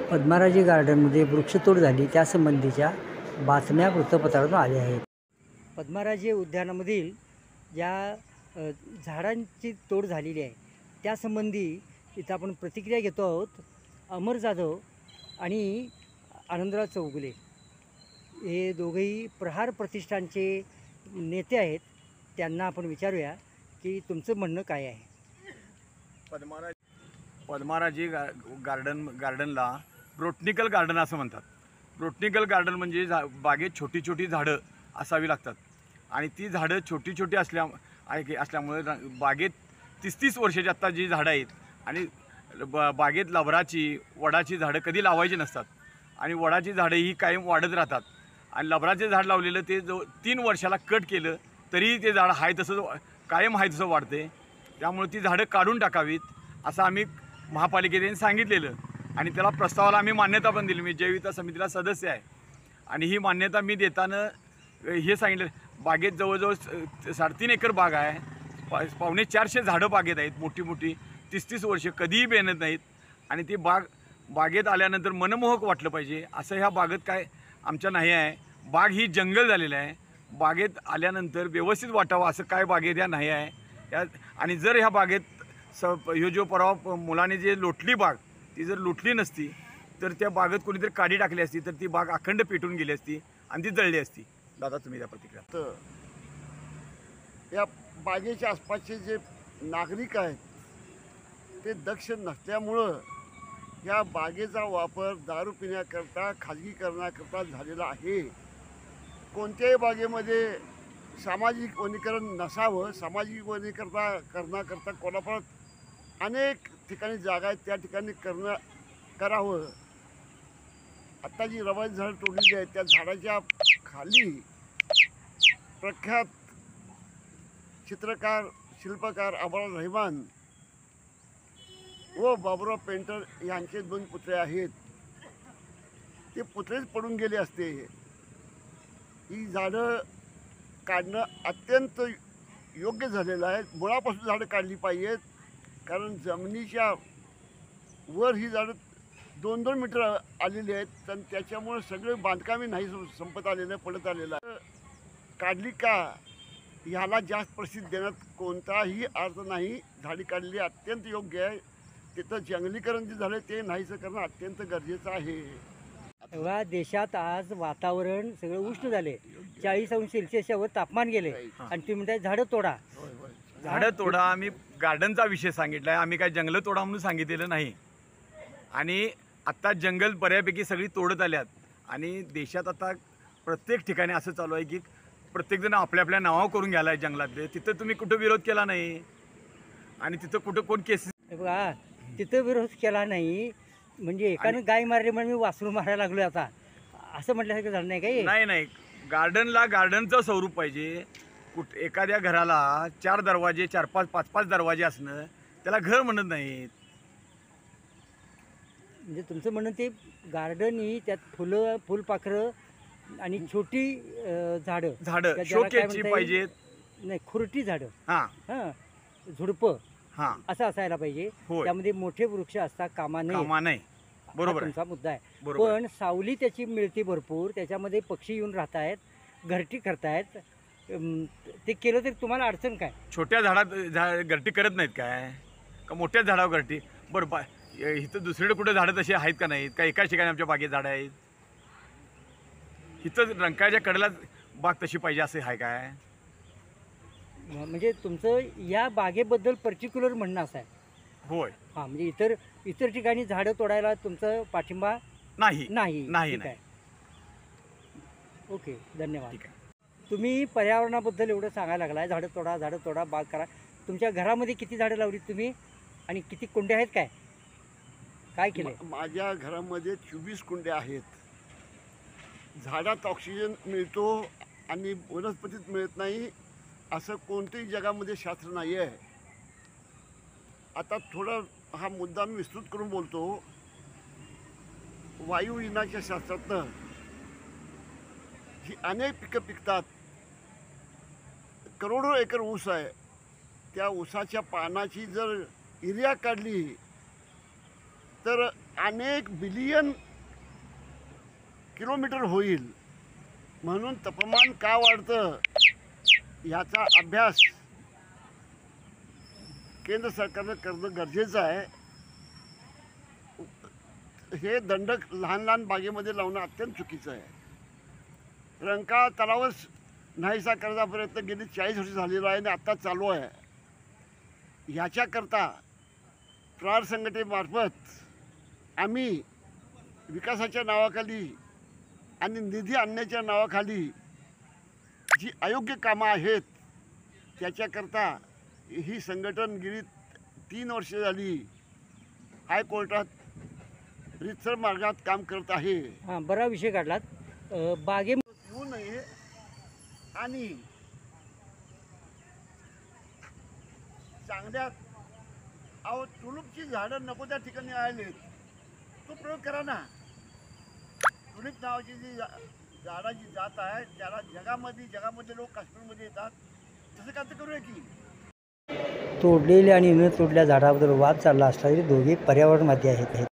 पद्माराजी गार्डनमध्ये वृक्षतोड झाली त्यासंबंधीच्या बातम्या वृत्तपत्रातून आल्या आहेत. पद्माराजी उद्यानामधील ज्या झाडांची तोड झालेली आहे त्यासंबंधी इथं आपण प्रतिक्रिया घेतो आहोत. अमर जाधव आणि आनंदराव चौगुले हे दोघेही प्रहार प्रतिष्ठानचे नेते आहेत. त्यांना आपण विचारूया की तुमचं म्हणणं काय आहे. पद्माराजी गार्डनला बोटॅनिकल गार्डन असं म्हणतात. बोटॅनिकल गार्डन म्हणजे बागेत छोटी छोटी झाडं असावी लागतात आणि ती झाडं छोटी छोटी असल्यामुळे बागेत 30-30 वर्षाची आत्ता जी झाडं आहेत आणि बागेत लबराची वडाची झाडं कधी लावायची नसतात आणि वडाची झाडं ही कायम वाढत राहतात आणि लबराचे झाड लावलेलं ते 3 वर्षाला कट केलं तरीही ते झाड आहे तसं कायम आहे तसं वाढते. त्यामुळे ती झाडं काढून टाकावीत असं आम्ही महापालिकेने सांगितलेलं आणि त्याला प्रस्तावाला आम्ही मान्यता पण दिली. मी जैविक समितीला सदस्य आहे आणि ही मान्यता मी देताना हे सांगितलं, बागेत जवळजवळ 3.5 एकर बाग आहे. 450 झाडं बागेत आहेत, मोठी मोठी 30-30 वर्ष कधीही बेनत नाहीत आणि ती बागेत आल्यानंतर मनमोहक वाटलं पाहिजे असं ह्या बागेत काय आमच्या नाही आहे. बाग ही जंगल झालेलं आहे. बागेत आल्यानंतर व्यवस्थित वाटावं असं काय बागेत या नाही आहे. आणि जर ह्या बागेत ह्यो जो परवा मुलाने जे लोटली बाग ती जर लोटली नसती तर त्या बागेत कोणीतरी काडी टाकली असती तर ती बाग अखंड पेटून गेली असती आणि ती जळली असती. दादा तुम्ही त्या प्रतिक्रिया. तर या बागेच्या आसपासचे जे नागरिक आहेत ते दक्ष नसल्यामुळं या बागेचा वापर दारू पिण्याकरता खाजगीकरणाकरता झालेला आहे. कोणत्याही बागेमध्ये सामाजिक वनीकरण नसावं. सामाजिक वनीकरण करण्याकरता कोल्हापुरात अनेक ठिकाणी जागा आहेत, त्या ठिकाणी करावं. आत्ता जी रवाची झाडं तोडलेली आहेत त्या झाडाच्या खाली प्रख्यात चित्रकार शिल्पकार अब्राहम रहमान व बाबुराव पेंटर यांचे 2 पुतळे आहेत. ते पुतळेच पडून गेले असते. ही झाडं काढणं अत्यंत योग्य झालेलं आहे. मुळापासून झाडं काढली पाहिजेत कारण जमिनीच्या वर ही झाडं 2-2 मीटर आलेली आहेत. तर त्याच्यामुळे सगळे बांधकामे नाही संपत आलेलं पडत आलेलं आहे. काढली का ह्याला जास्त प्रसिद्ध देण्यात कोणताही अर्थ नाही. झाडी काढली अत्यंत योग्य आहे. तिथं जंगलीकरण जे झालं ते नाहीसं करणं अत्यंत गरजेचं आहे. एवढा देशात आज वातावरण सगळं उष्ण झाले. 40°C वर तापमान गेले आणि तुम्ही म्हणताय झाडं तोडा. झाडं तोडा. आम्ही गार्डनचा विषय सांगितला आहे. आम्ही काय जंगलं तोडा म्हणून सांगितलेलं नाही. आणि आत्ता जंगल बऱ्यापैकी सगळी तोडत आल्यात आणि देशात आता प्रत्येक ठिकाणी असं चालू आहे की प्रत्येकजण आपल्या आपल्या नावावर करून घ्यायला आहे जंगलातले. तिथं तुम्ही कुठं विरोध केला नाही आणि तिथं कुठं कोण केसेस बघा तिथं विरोध केला नाही म्हणजे एकानं गाय मारली म्हणून मी वासरू मारायला लागलो आता असं म्हटल्यासारखं झालं नाही काही. नाही गार्डनला गार्डनचं स्वरूप पाहिजे. एखाद्या घराला 4 दरवाजे 4-5 5-5 दरवाजे असणं त्याला घर म्हणत नाहीत. म्हणजे तुमचं म्हणणं ते गार्डन ही त्यात फुलपाखरं आणि छोटी झाडं शोकेची पाहिजेत. नाही खुरटी झाडं हां झुडपं हां असं असायला पाहिजे. त्यामध्ये मोठे वृक्ष असता कामा नाही. बरोबर तुमचा मुद्दा आहे. बरोबर. पण सावली त्याची मिळते भरपूर. त्याच्यामध्ये पक्षी येऊन राहत आहेत, घरटी करतायत. ते केलं तरी तुम्हाला अडचण काय. छोट्या झाडात घरटी करत नाहीत काय का मोठ्या झाडावर घरटी. बरं इथं दुसरीकडे कुठे झाडं तशी आहेत का नाहीत का एकाच ठिकाणी आमच्या बागेत झाडं आहेत. इथं रंकाळ्याच्या कडेला बाग तशी पाहिजे असं आहे काय. म्हणजे तुमचं या बागेबद्दल पर्टिक्युलर म्हणणं असं आहे. होय. हां म्हणजे इतर ठिकाणी झाडं तोडायला तुमचं पाठिंबा नाही. ओके धन्यवाद. ठीक आहे. तुम्ही पर्यावरणाबद्दल एवढं सांगायला लागलाय झाडं तोडा बाग करा. तुमच्या घरामध्ये किती झाडं लावलीत तुम्ही आणि किती कुंड्या आहेत काय केलं. माझ्या घरामध्ये 24 कुंड्या आहेत. झाडात ऑक्सिजन मिळतो आणि वनस्पतीत मिळत नाही असं कोणत्याही जगामध्ये शास्त्र नाही आहे. आता थोडं हा मुद्दा मी विस्तृत करून बोलतो. वायुविज्ञानाच्या शास्त्रातनं जी अनेक पिकं पिकतात. करोडो एकर ऊस आहे. त्या ऊसाच्या पानाची जर युरिया काढली तर अनेक बिलियन किलोमीटर होईल. म्हणून तापमान का वाढतं ह्याचा अभ्यास केंद्र सरकारनं करणं गरजेचं आहे. हे दंडक लहान लहान बागेमध्ये लावणं अत्यंत चुकीचं आहे. रंकाळा तलावच नाहीसा करण्याचा प्रयत्न गेली 40 वर्ष झालेला आहे आणि आत्ता चालू आहे. ह्याच्याकरता प्रार संघटनेमार्फत आम्ही विकासाच्या नावाखाली आणि निधी आणण्याच्या नावाखाली जी अयोग्य कामं आहेत त्याच्याकरता ही संघटन गेली 3 वर्ष झाली हायकोर्टात रितसर मार्गात काम करत आहे. हां, बरा विषय काढलात. बागे येऊ नये आणि चांगल्या टुलिपची झाडं नको त्या ठिकाणी आलेत, तो प्रयोग करा ना. टुलिप नावाची जी झाडाची जात आहे त्याला जगामध्ये लोक काश्मीरमध्ये येतात, तसं का तर करूया की. तोडलेल्या आणि न तोडलेल्या झाडाबद्दल वाद चालला असला तरी दोघे पर्यावरणवादी आहेत.